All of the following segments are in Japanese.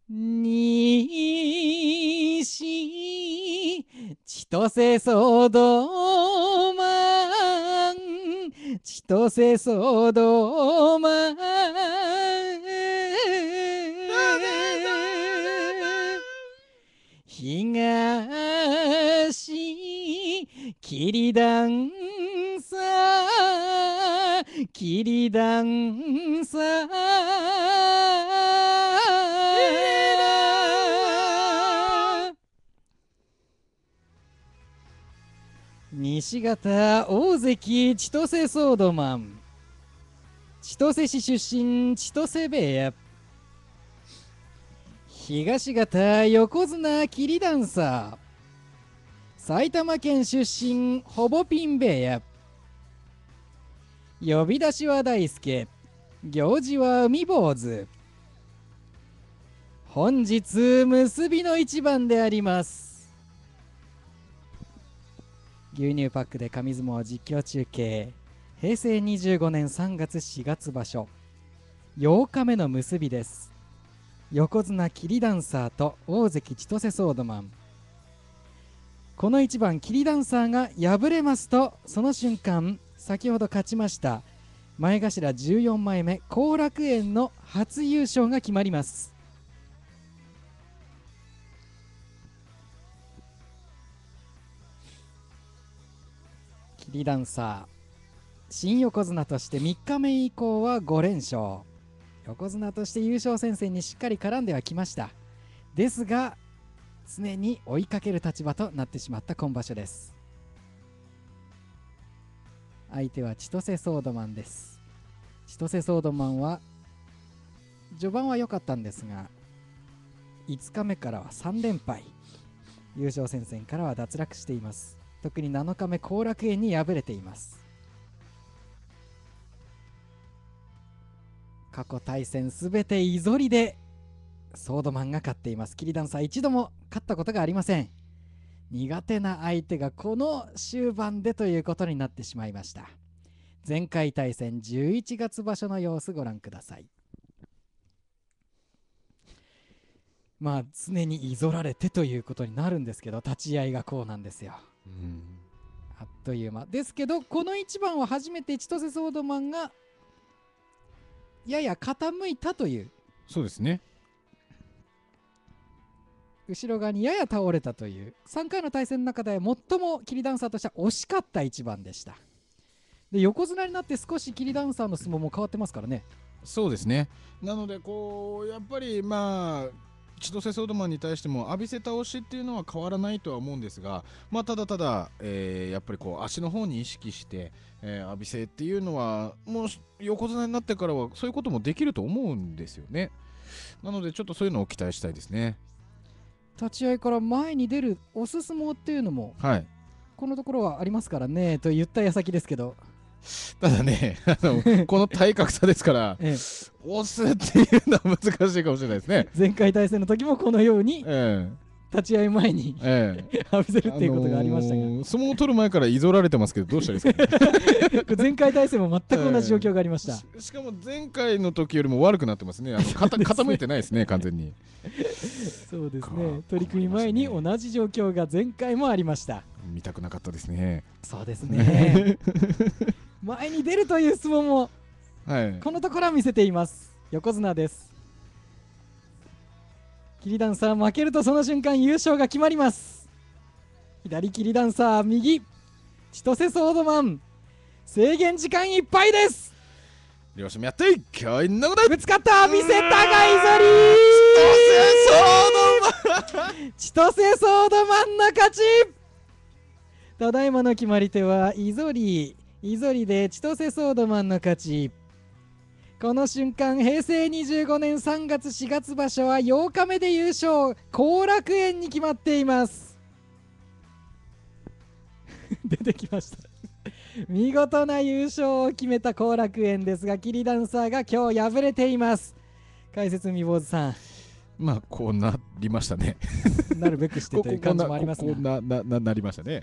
西千歳ソードマン、千歳ソードマン、東桐段さ、桐段さ、西方大関千歳ソードマン、千歳市出身千歳部屋、東方横綱桐ダンサー、埼玉県出身ほぼピン部屋、呼び出しは大輔、行事は海坊主。本日結びの一番であります。牛乳パックで紙相撲実況中継、平成25年3月4月場所8日目の結びです。横綱桐ダンサーと大関千歳ソードマン。この一番桐ダンサーが敗れますと、その瞬間先ほど勝ちました前頭14枚目後楽園の初優勝が決まります。桐ダンサー新横綱として3日目以降は5連勝、横綱として優勝戦線にしっかり絡んではきました。ですが常に追いかける立場となってしまった今場所です。相手は千歳ソードマンです。千歳ソードマンは序盤は良かったんですが、5日目からは3連敗、優勝戦線からは脱落しています。特に7日目後楽園に敗れています。過去対戦すべて居反りでソードマンが勝っています。桐ダンサー一度も勝ったことがありません。苦手な相手がこの終盤でということになってしまいました。前回対戦11月場所の様子ご覧ください。まあ常に居反られてということになるんですけど、立ち合いがこうなんですよ。あっという間ですけど、この一番は初めて千歳ソードマンがやや傾いたという、 そうですね、 後ろ側にやや倒れたという3回の対戦の中で最も桐ダンサーとしては惜しかった一番でした。で横綱になって少し桐ダンサーの相撲も変わってますからね。 そうですね。なのでこうやっぱり千歳ソードマンに対しても浴びせ倒しっていうのは変わらないとは思うんですが、ただただ、やっぱりこう足の方に意識して、浴びせっていうのはもう横綱になってからはそういうこともできると思うんですよね。なのでちょっとそういうのを期待したいですね。 立ち合いから前に出る押す相撲っていうのも、 はい、 このところはありますからねと言った矢先ですけど、 ただねこの体格差ですから、押すっていうのは難しいかもしれないですね。 前回対戦の時もこのように、立ち合い前に浴びせるっていうことがありましたが、 相撲を取る前から居反られてますけどどうしたらいいですかね。 前回対戦も全く同じ状況がありました。 しかも前回の時よりも悪くなってますね。傾いてないですね完全に。 そうですね、取り組み前に同じ状況が前回もありました。 見たくなかったですね。 そうですね前に出るという相撲も、このところは見せています横綱です。桐ダンサー負けるとその瞬間優勝が決まります。左桐ダンサー、右千歳ソードマン、制限時間いっぱいです。 両者もやっていきゃいんなことぶつかった、見せたがいぞり千歳ソードマンの勝ち。ただいまの決まり手はイゾリで千歳ソードマンの勝ち。この瞬間平成25年3月4月場所は8日目で優勝、後楽園に決まっています出てきました見事な優勝を決めた後楽園ですが、桐ダンサーが今日敗れています。解説海坊主さん、 こうなりましたねなるべくしてという感じもありますが、 なりましたね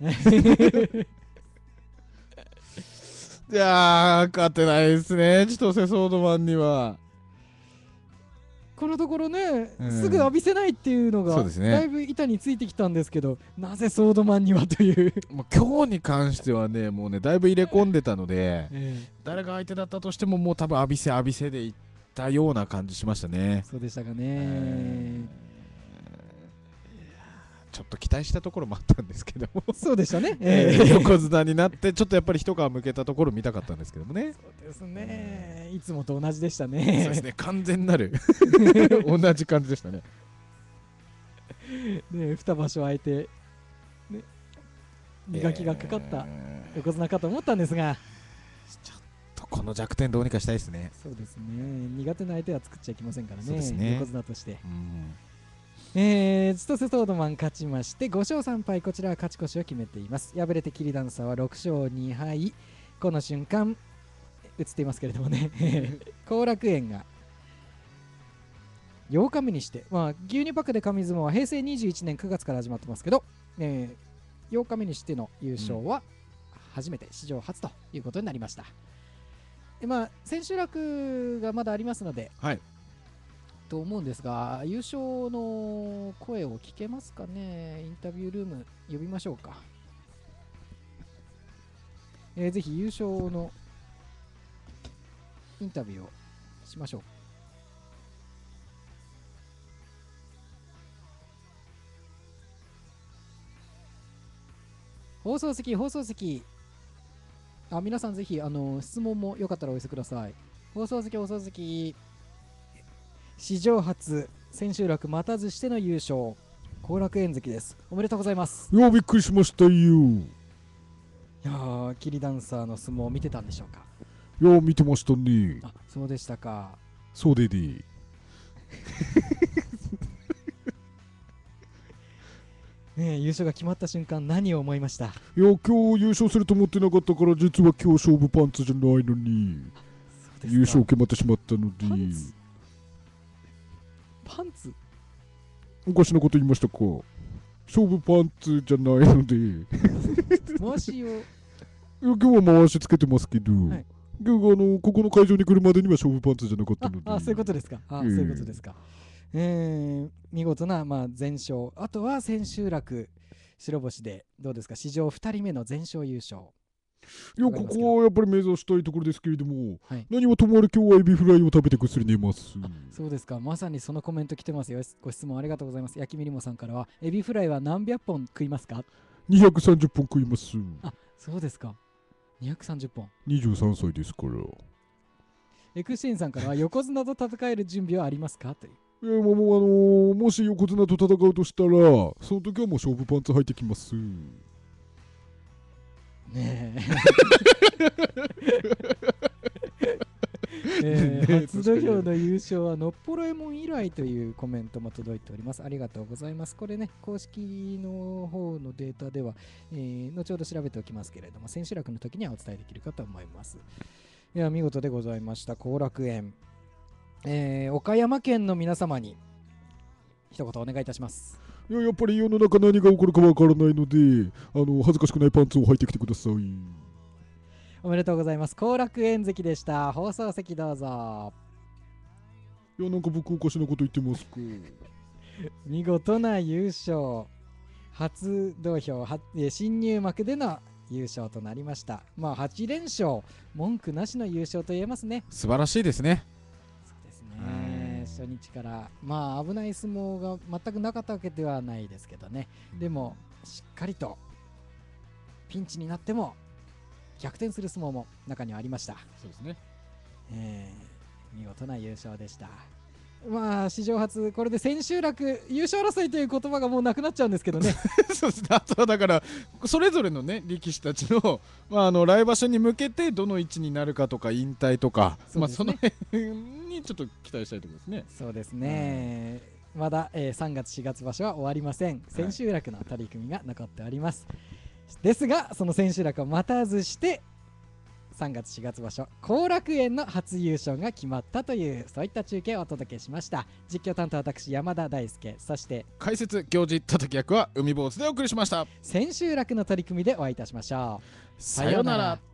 いやー勝てないですね千歳ソードマンには。 このところね、 うんすぐ浴びせないっていうのがそうですねだいぶ板についてきたんですけど、なぜソードマンにはというもう今日に関してはね、もうねだいぶ入れ込んでたので、 え誰が相手だったとしてももう多分浴びせでいったような感じしましたね。 そうでしたかね。 ちょっと期待したところもあったんですけどもそうでしたね。 横綱になってちょっとやっぱり一皮向けたところ見たかったんですけどもね。 そうですね。いつもと同じでしたね。 そうですね、完全なる同じ感じでしたね。 ね、2場所空いて、ね、磨きがかかった横綱かと思ったんですが、 ちょっとこの弱点どうにかしたいですね。 そうですね、苦手な相手は作っちゃいけませんからそうですね、 ね横綱として。 うん千歳ソードマン勝ちまして5勝3敗、こちらは勝ち越しを決めています。敗れてキリダンサーは6勝2敗、この瞬間映っていますけれどもね後楽園が8日目にして、牛乳パックで神相撲は平成21年9月から始まってますけど、8日目にしての優勝は初めて、史上初ということになりました。で千秋楽がまだありますので、 はい、 と思うんですが、優勝の声を聞けますかね。インタビュールーム呼びましょうか。ぜひ優勝のインタビューをしましょう。放送席、皆さんぜひ質問もよかったらお寄せください。放送席、史上初千秋楽待たずしての優勝、後楽園関です。おめでとうございます。 いやびっくりしましたよ。 いやー、キリダンサーの相撲を見てたんでしょうか。 いや見てましたね。 あ、そうでしたか。 そうでで優勝が決まった瞬間、何を思いました？ いや今日優勝すると思ってなかったから、実は今日勝負パンツじゃないのにそうですか。 優勝決まってしまったので、 パンツおかしなこと言いましたか。勝負パンツじゃないので回しをいや今日は回しつけてますけど、 はい、 今日ここの会場に来るまでには勝負パンツじゃなかったので。 そういうことですか。そういうことですか。見事な、全勝。あとは千秋楽白星でどうですか、史上2人目の全勝優勝。 いやここはやっぱり目指したいところですけれども、 はい、 何はともあれ今日はエビフライを食べてぐっすり寝ます。 そうですか。まさにそのコメント来てますよ。ご質問ありがとうございます。焼きみりもさんからは、エビフライは何百本食いますか ？230本食います。 そうですか。230本。 23歳ですから。 エクシーンさんからは、横綱と戦える準備はありますかという。 いやもうもし横綱と戦うとしたら、その時はもう勝負パンツ履いてきます。 ね初土俵の優勝はのっぽろえもん以来というコメントも届いております。ありがとうございます。これね、公式の方のデータでは、後ほど調べておきますけれども、千秋楽の時にはお伝えできるかと思います。いや、見事でございました。後楽園、岡山県の皆様に一言お願いいたします。 いややっぱり世の中何が起こるかわからないので、恥ずかしくないパンツを履いてきてください。 おめでとうございます。後楽園関でした。放送席どうぞ。 いやなんか僕おかしなこと言ってますか。 見事な優勝、初土俵新入幕での優勝となりました。8連勝、文句なしの優勝と言えますね。 素晴らしいですね。 そうですね、初日から危ない相撲が全くなかったわけではないですけどね、でもしっかりとピンチになっても逆転する相撲も中にはありました。 そうですね、 見事な優勝でした。史上初、これで千秋楽優勝争いという言葉がもうなくなっちゃうんですけどねそうですね。あとはだからそれぞれのね力士たちの、来場所に向けてどの位置になるかとか引退とか、その辺にちょっと期待したいところですね。 そうですね、まだ、3月4月場所は終わりません。千秋楽の取り組みが残っております、ですがその千秋楽を待たずして3月4月場所後楽園の初優勝が決まったという、そういった中継をお届けしました。実況担当私山田大輔、そして解説行司叩き役は海坊主でお送りしました。 千秋楽の取り組みでお会いいたしましょう。 さようなら。